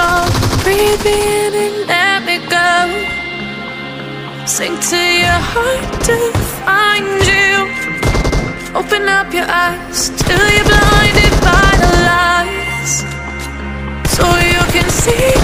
control. Breathe me in and let me go. Sink to your heart to find you. Open up your eyes till you're blinded by the lies, so you can see